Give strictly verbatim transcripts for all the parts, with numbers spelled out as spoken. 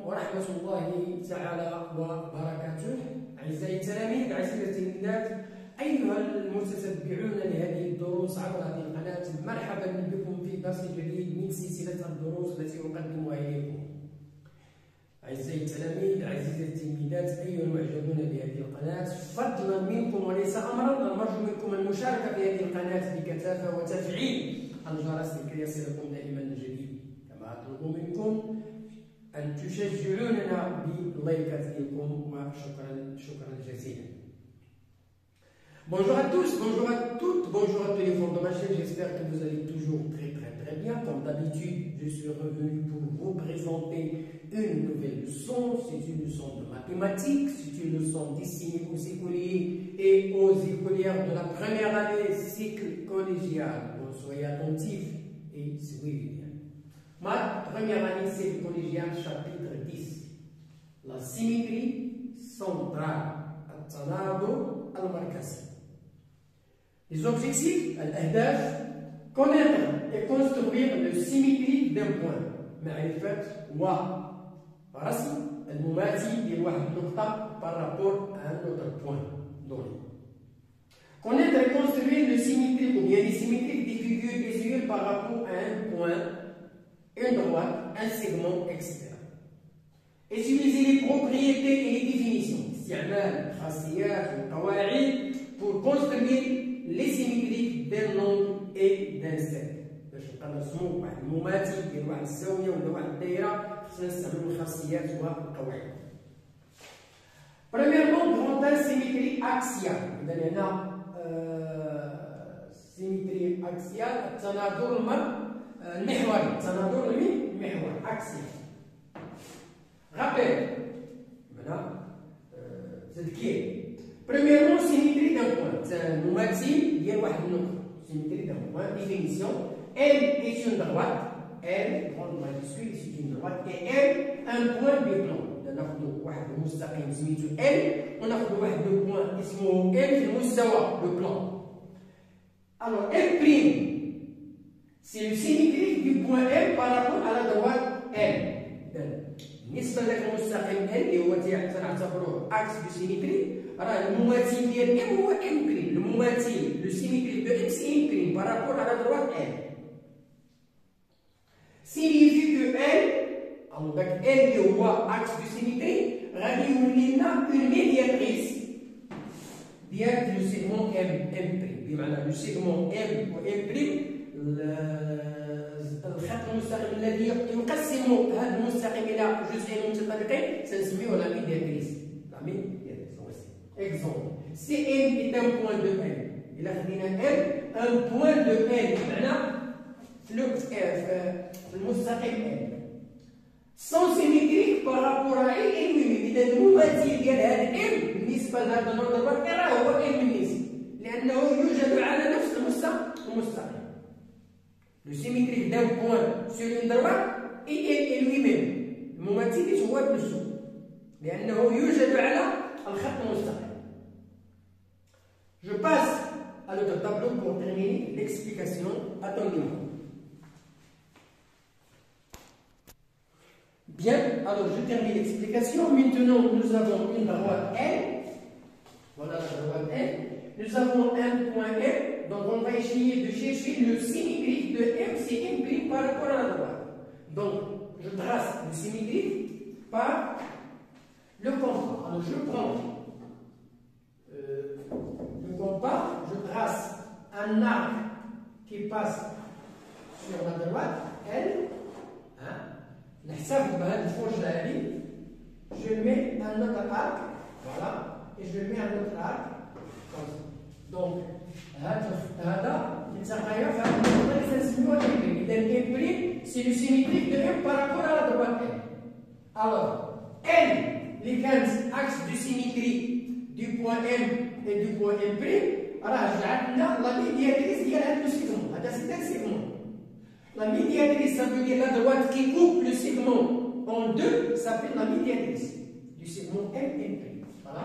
ورحمة الله تعالى وبركاته. أعزائي التلاميذ، أعزائي التلميذات، أيها المتتبعون لهذه الدروس عبر هذه القناة، مرحبا بكم في درس جديد من سلسلة الدروس التي أقدمها إليكم. أعزائي التلاميذ، أعزائي التلميذات، أيها المعجبون بهذه القناة، فضلا منكم وليس أمرا، نرجو منكم المشاركة في هذه القناة بكثافة وتفعيل الجرس لكي يصلكم دائما الجديد، كما أطلب منكم أن تشجعوننا بلايكاتكم، وشكرا شكرا جزيلا. Bonjour à tous, bonjour à toutes, bonjour à tous les fonds de ma chaîne, j'espère que vous allez toujours très très très bien. Comme d'habitude, je suis revenu pour vous présenter une nouvelle leçon. C'est une leçon de mathématiques, c'est une leçon destinée aux écoliers et aux écolières de la première année cycle collégial. Donc soyez attentifs et suivez bien. Ma première année cycle collégial, chapitre dix. La symétrie centrale, التناظر المركزي. Les objectifs, الأهداف: connaître et construire le symétrie d'un point. معرفة ورسم المماثل لواحد النقطة par rapport à un autre point donné. Connaître et construire le symétrique ou bien les symétriques des figures visuelles par rapport à un point, une droite, un segment, et cetera. Utiliser les propriétés et les définitions. استعمال خاصيات والقواعد pour construire les symétriques d'un angle et d'un cercle. باش نبقى نرسمو واحد المماثل ديال واحد الزاويه ولا واحد الدائره، خصنا نستعملو الخاصيات والقواعد. Premièrement, prendre un symétrie axiale. إذا هنا symétrie axiale، التناظر المحوري، التناظر المحوري axial. Rappel. هنا تذكير. Premièrement, symétrie d'un point. المماثل ديال واحد النقطة. Symétrie d'un point. Définition. Elle est une droite. Elle, grande majuscule, c'est une droite. Et elle, un point de plan. ناخذ واحد المستقيم سميتو L، وناخذ واحد لو بوان اسمه L في المستوى لو بلان. Alors L prime, c'est le symétrique du point L par rapport à la droite L. بالنسبة لك المستقيم L اللي هو تنعتبروه اكس دو سيميتري، راه المماثل ديال M هو M prime. المماثل لو سيميتريك دو M c'est M prime par rapport à la droite L. Signifie que L، donc L اللي هو اكس دو سيميتري، غادي يولي لنا اون ميدياتريس ديال لو سيغمون M M prime. بمعنى لو سيغمون M و M prime، الخط المستقيم الذي يقسم هذا المستقيم الى جزئين متطابقين سنسميه لا ميدياتريس. لا ميدياتريس. اكزومبل، سي ام est un point de L. الى خدينا L un point de L، بمعنى فلوكس في المستقيم L سون سيميتريك par rapport à L et lui-même. اذا المماثل ديال هذا M بالنسبه لهذا النظر راه هو M بالنسبه، لانه يوجد على نفس المستقيم. Le symétrique d'un point sur une droite et lui-même. المماثل هو بنفسه لأنه يوجد على الخط المستقيم. Je passe à l'autre tableau pour terminer l'explication à ton niveau. Bien, alors je termine l'explication. Maintenant, nous avons une droite L. Voilà la droite L. Nous avons un point M. Donc on va essayer de chercher le symétrique de M, c'est M prime par rapport à la droite. Donc je trace le symétrique par le compas. Alors je prends euh, le compas, je trace un arc qui passe sur la droite L. Hein? Je mets un autre arc, voilà, et je mets un autre arc comme ça. Donc هذا يتغير في هذه النقطة اللي تنسميوها M prime. إذا M prime c'est le symétrique de M par rapport à la droite L. Alors L اللي كانت axe du symétrie du point M et du point M prime، راه جعلت لنا لا ميدياتريس ديال هذا لو سيغمون. هذا سي ان سيغمون. لا ميدياتريس ça veut dire la droite qui coupe le segment en deux s'appelle la médiatrice du segment M M prime. Voilà.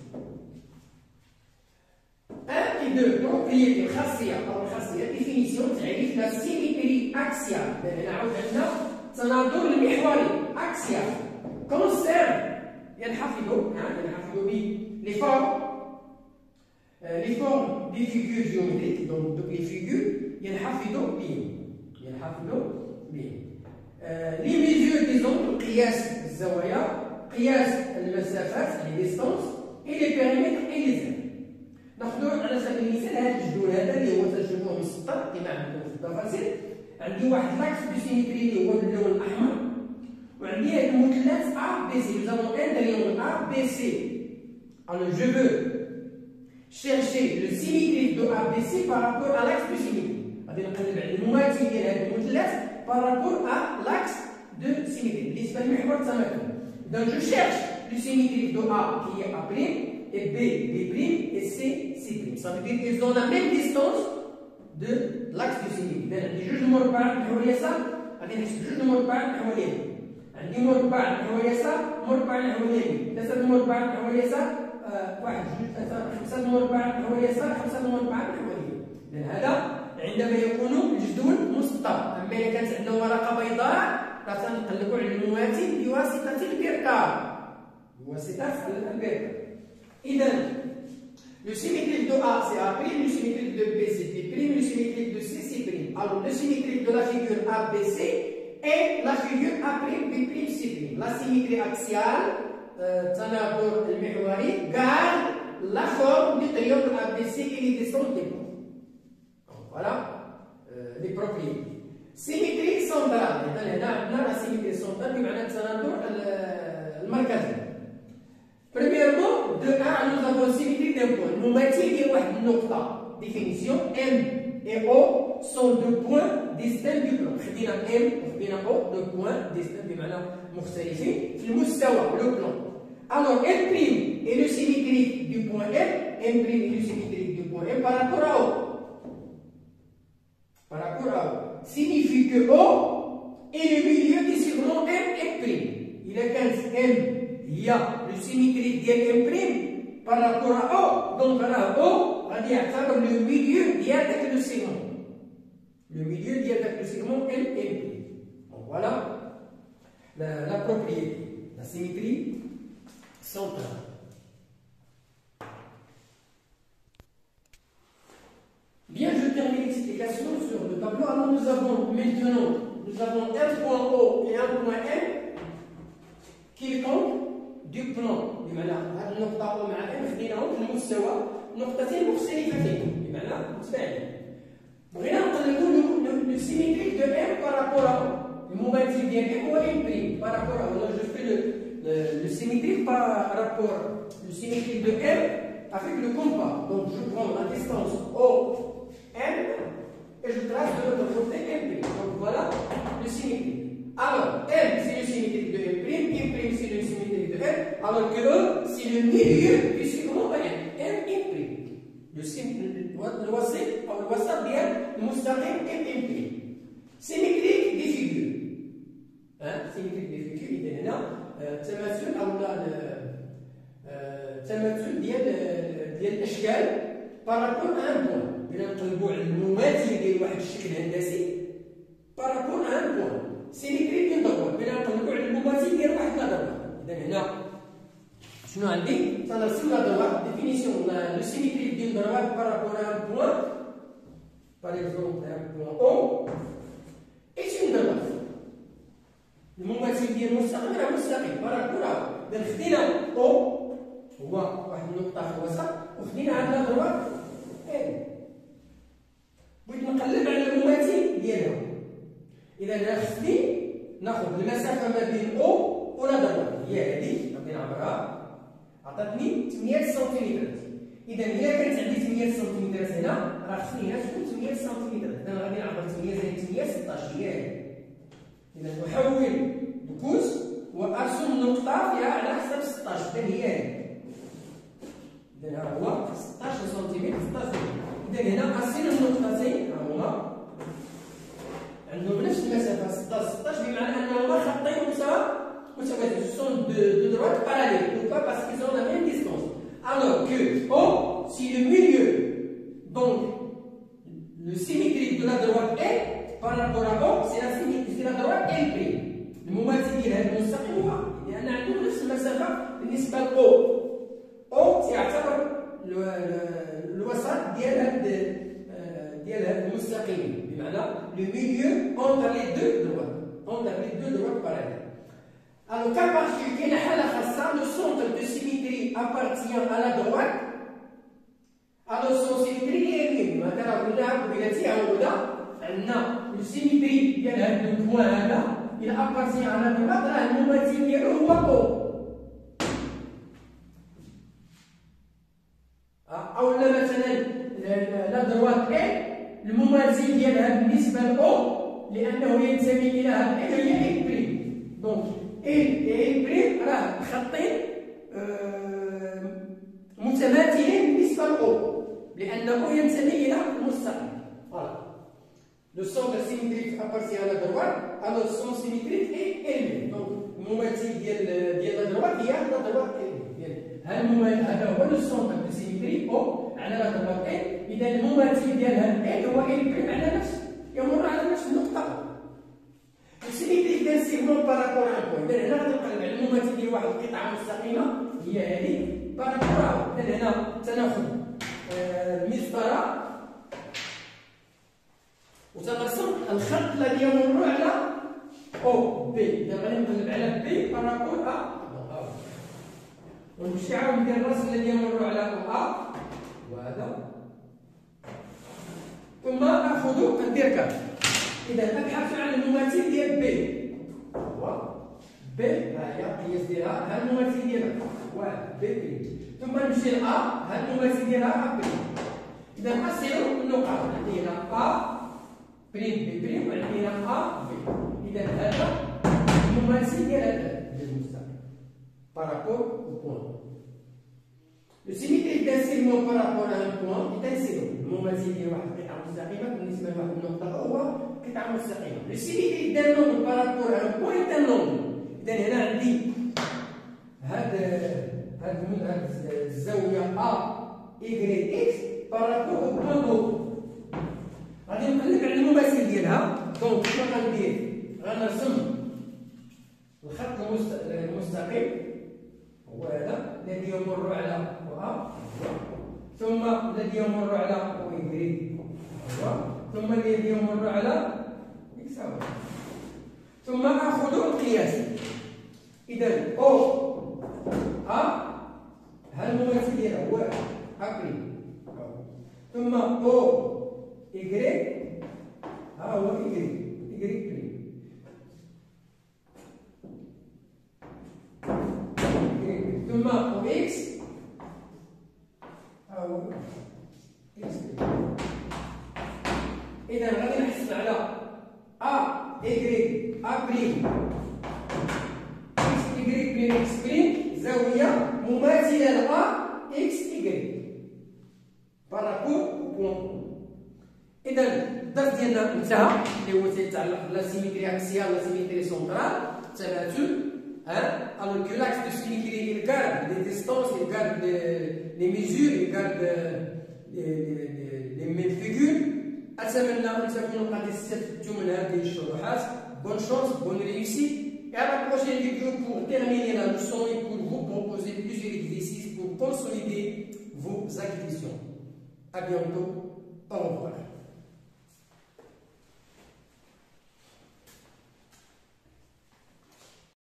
un et deux propriétés خاصية أو خاصية définition تعريف la symétrie axiale. هنا عاود عندنا التناظر المحوري axial. concerne ينحفظوا ينحفظوا les formes les formes des figures géométriques donc toutes les figures ينحفظوا بهم ينحفظوا بهم les mesures des angles قياس الزوايا قياس المسافات les distances et les périmètres et les aires. ناخذوا على سبيل المثال هذا الجدول هذا اللي هو ترجموه مسطر كما عندكم في التفاصيل. عندي واحد لاكس دو سيميتري اللي هو باللون الاحمر وعندي هاد المثلث A B C. Nous avons un triangle A B C. Alors je veux chercher le symétrique de A B C par rapport à l'axe de symétrie. غادي نقلب على المماثل ديال هذا المثلث par rapport à l'axe de symétrie بالنسبه للمحور التماثل. Donc je cherche le symétrique de A qui est A' et B B' et C C'. Ça veut dire qu'ils ont la même distance de l'axe de symétrie. إذا عندي جوج مربعات نحو اليسار غادي نحسب جوج مربعات نحو اليمين. عندي مربع نحو اليسار مربع نحو اليمين ثلاثة مربعات نحو اليسار واحد جوج ثلاثة خمسة مربعات نحو اليسار خمسة مربعات نحو اليمين. إذا هذا عندما يكون الجدول مسطر. أما إذا كانت عندنا ورقة بيضاء فسنقلب على المماثل بواسطة البركة بواسطة البركة. إذا le symétrique de A c'est A', le symétrique de B c'est B', le symétrique de C c'est B'. Alors le symétrique de la figure A B C et la figure A' B' C'. La symétrie axiale التناظر المحوري garde la forme du triangle A B C et les distances des points. Voilà euh, les propriétés. Symétrie centrale. إذا هنا عندنا la symétrie centrale بمعنى التناظر المركزي. Premièrement, de A nous avons symétrie d'un point. المماثل ديال واحد النقطة. Définition M et O sont deux points distincts du plan. خدينا M وخدينا O deux points distincts بمعنى مختلفين في المستوى le plan. Alors M' est le symétrique du point M, M' est le symétrique du point M par rapport à O. Par rapport à O. Signifie que O est le milieu du segment M et'. Il a quinze M, il y a le symétrique de M' par rapport à O. Donc voilà, O غادي يعتبر le milieu ديال le segment. Le milieu ديال le segment M et M'. Donc voilà la, la propriété, la symétrie centrale. Bien, je termine l'explication sur le tableau. Alors nous avons maintenant nous avons un point O et un point M quelconque du plan. بمعنى هذه النقطة O مع M خديناهم في المستوى نقطتين مختلفتين بمعنى متباعدين. بغينا نقلبوا لو symétrique de M par rapport à O. المماثل ديال M هو M' par rapport à O. Alors je fais le Le, le symétrique par rapport le symétrique de M avec le compas. Donc je prends la distance O M et je trace de l'autre côté M'. Donc voilà le symétrique. Alors M c'est le symétrique de M', M' c'est le symétrique de M, alors que E c'est le milieu du segment M, M M'. Le الوسط أو الوسط ديال المستقيم M M'. Symétrique des figures. Hein? Symétrique des figures إذا هنا التماثل او التماثل ديال ديال الاشكال بارابور ان بوان. بغينا نقلبوا على المماثل ديال واحد الشكل هندسي بارابور ان بوان سيميتري ديال ضربه. بغينا نقلبوا على المماثل ديال واحد لا ضربه. اذا هنا شنو عندي؟ تنرسم لا ضربه ديفينيسيون لو سيميتري ديال ضربه بارابور ان بوان باغ اكزومبل ان بوان او ايش من ضربه. المماثل ديال المستقيم راه مستقيم بارابور ا. اذا خدينا او هو واحد النقطه في الوسط وخدينا عندنا ضربه ال. بغيت نقلب على المماثل ديالها. اذا انا خصني ناخذ المسافه ما بين او ولا ضربه هي هذه غادي نعبرها عطاتني ثمانية سنتيمتر. اذا الا كانت عندي ثمانية سنتيمتر هنا راه خصني هنا تكون ثمانية سنتيمتر. اذا غادي نعبر ثمانية زائد ثمانية ستطاش هي هذه. إذا أحول القوس وأرسم نقطة فيها على حسب ستطاش. إذا هي هذه. إذا ها هو ستطاش سنتيمتر ستطاش سنتيمتر. إذا هنا أرسم النقطتين ها هما عندهم نفس المسافة ستطاش ستطاش بمعنى أنهما خطين مساواة متوازيين. سون دو droite parallèle. Pourquoi? Parce qu'ils ont la même distance. Alors que O, si le milieu, donc le symétrique de la droite est par rapport à O, c'est la symétrie, c'est la droite L'. المماثل ديال هذا المستقيم هو لان عندهم نفس المسافه بالنسبه لاو. او تعتبر الوسط ديال هاد ديال هاد المستقيم، بمعنى لو ميليو اونتر لي دو دروات، اونتر لي دو دروات باراليل. Alors, cas particulier, le centre de symétrie appartient à la droite. Alors, son symétrie est nulle. Maintenant, on a une symétrie qui est le point là, il appartient à la droite, là, le moment qui est le haut. أو لا مثلا لا droite est le moment qui est بالنسبة لأو لأنه ينتمي إلى هذا هي إل بريم. دونك إل إل بريم راه خطين متماثلين بالنسبة لأو لأن أو ينتمي إلى المستقيم. فوالا لو سونتر سيميتريك appartient à la droite alors son symétrique est élevé. دونك المماثل ديال ديال لا droite هي لا droite élevé. هذا هو لو سونتر دو سيميتري أو على لا droite إل. إذا المماثل ديال هذا إل هو إل بريم على نفس يمر على نفس النقطة. السيميتريك ديال سيغمون بارابور ان بوين. إذا هنا غادي نقلب على المماثل ديال واحد القطعة مستقيمة هي هذه بارابور. إذا هنا تناخذ المسطرة وتنرسم الخط الذي يمر على او بي. إذا غادي نقلب على بي بارابور ا ونمشي عاود ندير الرسم الذي يمر على او ا وهذا ثم ناخذ ندير كام. إذا أبحث عن المماثل ديال بي. هو بي ها هي القياس ديالها ها المماثل ديالها واحد بي بريم. ثم نمشي ل أ ها المماثل ديالها أ بريم. إذا أصل النقط عندي هنا أ بريم بي بريم وعندي هنا أ بي. إذا هذا المماثل ديال هذا المستقيم بارابور أو بوان. Le symétrique d'un segment par rapport à un point est un segment. المماثل ديال واحد القطعة مستقيمة بالنسبة لواحد النقطة هو قطعة مستقيمة. Le symétrique d'un angle par rapport à un point est un angle. إذا هنا عندي هاد هاد هاد الزاوية أ إكغيك إكس par rapport au point O. غادي نقلب على المماثل ديالها. دونك شنو غندير؟ غنرسم الخط المستقيم هو هذا الذي يمر على أ ثم الذي يمر على أو إكغيك ثم الذي يمر على إكس ثم آخذ القياس. إذا أو أ ها المماثل ديالها هو أ بريم ثم أو إكغيك ها هو إكغيك إكغيك بريم ثم أو إكس ها هو إكس بريم. إذا غادي نحسب على أ إكغيك أ بريم إكس إكغيك بريم إكس بريم زاوية مماثلة ل أ إكس إكغيك بارابور أو بوان. إذا الدرس ديالنا انتهى اللي هو تيتعلق بلا سيميتري أكسيال لا سيميتري سونترال تبادل. Hein? Alors que l'axe de symétrie, il garde les distances, il garde les, les mesures, il garde les, les, les mêmes figures. أتمنى أن تكونوا قد استفدتم من هذه الشروحات. Bonne chance, bonne réussite. Et à la prochaine vidéo pour terminer la leçon et pour vous proposer plusieurs exercices pour consolider vos acquisitions. À bientôt. Au revoir.